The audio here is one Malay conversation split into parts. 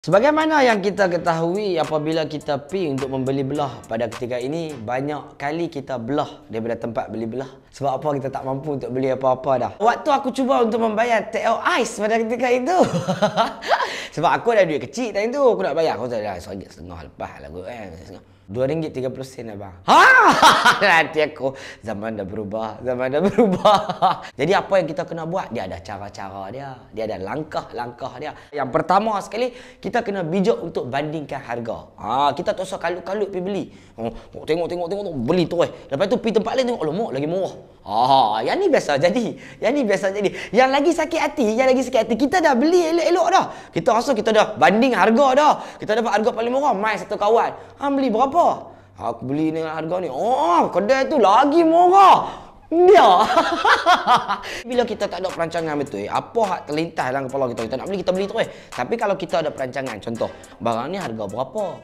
Sebagaimana yang kita ketahui, apabila kita pergi untuk membeli belah pada ketika ini, banyak kali kita belah daripada tempat beli belah. Sebab apa? Kita tak mampu untuk beli apa-apa dah. Waktu aku cuba untuk membayar TO Ais pada ketika itu. Sebab aku ada duit kecil time tu, aku nak bayar. Aku tak ada RM1.50 lepas lah kot kan. RM2.30 abang. Nanti aku, zaman dah berubah, zaman dah berubah. Jadi apa yang kita kena buat? Dia ada cara-cara dia. Dia ada langkah-langkah dia. Yang pertama sekali, kita kena bijak untuk bandingkan harga. Kita tak usah kalut-kalut pergi beli. Tengok, beli terus. Lepas tu pergi tempat lain tengok, lemuk lagi murah. Yang ni biasa jadi. Yang lagi sakit hati, kita dah beli elok-elok dah. Kita rasa kita dah banding harga dah. Kita dapat harga paling murah, mai satu kawan. Beli berapa? Aku beli dengan harga ni. Kedai tu lagi murah. Dia. Bila kita tak ada perancangan betul, apa hak terlintas dalam kepala kita nak beli, kita beli terus. Tapi kalau kita ada perancangan, contoh, barang ni harga berapa?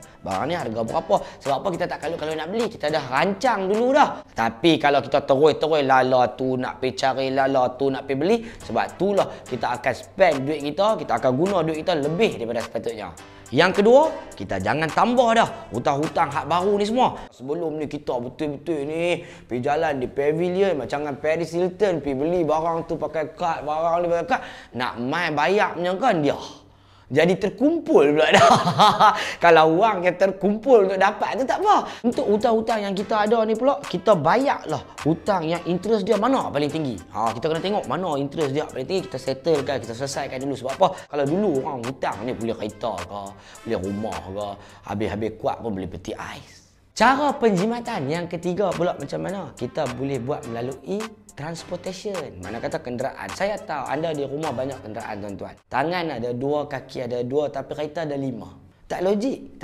Sebab apa kita tak kalau nak beli, kita dah rancang dulu dah. Tapi kalau kita terus lala tu nak pergi cari, lala tu nak pergi beli, sebab itulah kita akan spend duit kita akan guna duit kita lebih daripada sepatutnya. Yang kedua, kita jangan tambah dah hutang-hutang hak baru ni semua. Sebelum ni kita betul-betul ni pergi jalan di pavilion macam dengan Paris Hilton, pergi beli barang tu pakai kad, barang ni pakai kad, nak mai bayar punya kan dia. Jadi terkumpul pula dah. Kalau wang yang terkumpul untuk dapat tu tak apa. Untuk hutang-hutang yang kita ada ni pula, kita bayarlah hutang yang interest dia mana paling tinggi. Kita kena tengok mana interest dia paling tinggi, kita settlekan, kita selesaikan dulu. Sebab apa? Kalau dulu orang hutang ni beli kereta ke, beli rumah ke, habis-habis kuat pun beli peti ais. Cara penjimatan yang ketiga pula macam mana? Kita boleh buat melalui transportation. Mana kata kenderaan. Saya tahu anda di rumah banyak kenderaan tuan-tuan. Tangan ada dua, kaki ada dua, tapi kereta ada 5. Tak logik.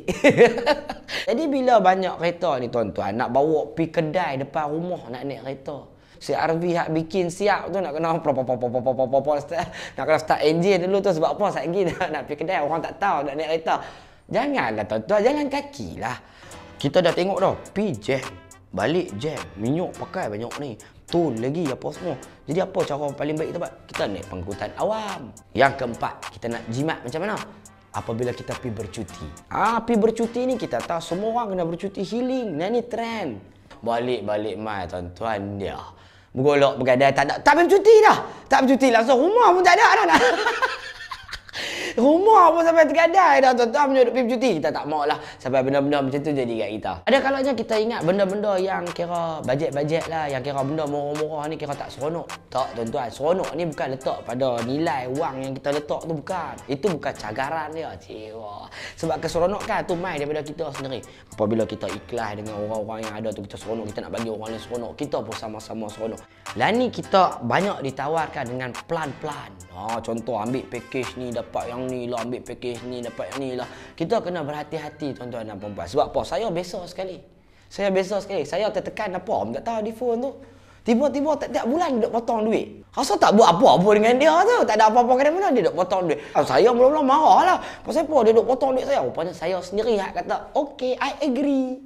Jadi bila banyak kereta ni tuan-tuan, nak bawa pergi kedai depan rumah nak naik kereta. Si RV hak bikin siap tu nak kena nak kena start engine dulu tu. Sebab apa satgi nak pergi kedai, orang tak tahu nak naik kereta. Janganlah tuan-tuan, jalan kaki lah. Kita dah tengok dah, pergi jam, balik jam, minyak pakai banyak ni. Tu lagi apa semua. Jadi apa cara paling baik kita buat? Kita naik pengangkutan awam. Yang keempat, kita nak jimat macam mana? Apabila kita pergi bercuti. Pergi bercuti ni kita tahu semua orang kena bercuti healing. Nah ni trend. Balik mai tuan-tuan dia. Bergolok bergadai tak bercuti dah. Tak bercuti langsung rumah pun tak ada dah. Rumah pun sampai tergadai dah tuan-tuan punya duk pergi bercuti. Kita tak mau lah sampai benda-benda macam tu jadi kat kita. Ada kalanya kita ingat benda-benda yang kira bajet-bajet lah, yang kira benda murah-murah ni kira tak seronok. Tak tuan-tuan, seronok ni bukan letak pada nilai wang yang kita letak tu, bukan. Itu bukan cagaran dia. Sebab keseronokan tu mai daripada kita sendiri. Apabila kita ikhlas dengan orang-orang yang ada tu, kita seronok, kita nak bagi orang lain seronok, kita pun sama-sama seronok. Lah ni kita banyak ditawarkan dengan plan-plan. Contoh ambil package ni dapat yang ni lah, ambil package ni dapat yang ni lah. Kita kena berhati-hati tuan-tuan dan puan-puan. Sebab apa? Saya biasa sekali. Saya tertekan apa? Tak tahu di phone tu. Tiba-tiba tiap bulan duk potong duit. Rasa tak buat apa-apa dengan dia tu. Tak ada apa-apa dengan mana dia duk potong duit. Saya mula-mula marah lah. Pasal apa dia duk potong duit saya? Rupanya saya sendiri kata, okay, I agree.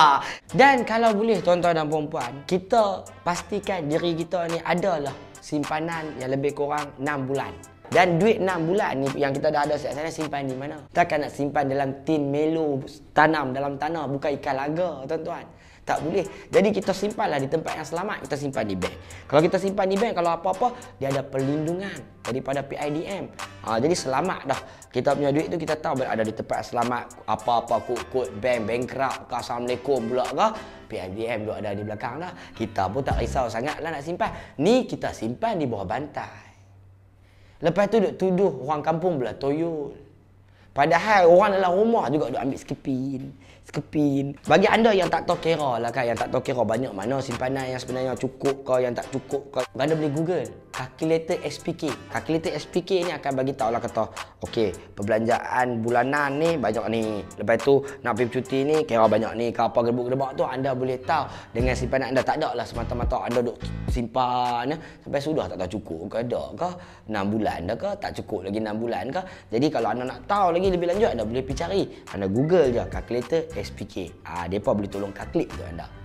Dan kalau boleh tuan-tuan dan puan-puan, kita pastikan diri kita ni adalah simpanan yang lebih kurang 6 bulan. Dan duit 6 bulan ni yang kita dah ada sejak sana, simpan di mana? Takkan nak simpan dalam tin melo, tanam dalam tanah, bukan ikan laga tuan-tuan. Tak boleh. Jadi kita simpanlah di tempat yang selamat. Kita simpan di bank. Kalau kita simpan di bank, kalau apa-apa, dia ada perlindungan daripada PIDM. Jadi selamat dah. Kita punya duit tu kita tahu ada di tempat selamat. Apa-apa kod bank, bankrupt ke, Assalamualaikum pula ke, PIDM tu ada di belakang dah. Kita pun tak risau sangat lah nak simpan. Ni kita simpan di bawah bantai. Lepas tu duk tuduh orang kampung pula toyol. Padahal orang dalam rumah juga duk ambil skepin. Bagi anda yang tak tahu kira lah kan, yang tak tahu kira banyak mana simpanan yang sebenarnya cukup ke, yang tak cukup ke, anda boleh Google calculator SPK. Calculator SPK ni akan bagi tahu lah kata, okey, perbelanjaan bulanan ni banyak ni. Lepas tu nak pergi cuti ni kira banyak ni ke apa gerbuk-gerbak tu, anda boleh tahu dengan simpanan anda. Tak ada lah semata-mata anda duk simpan sampai sudah tak tahu cukup ke, ada ke 6 bulan dah ke, tak cukup lagi 6 bulan ke. Jadi kalau anda nak tahu lagi lebih lanjut, anda boleh pergi cari, anda Google je calculator SPK. Depa boleh tolong calculate tu anda.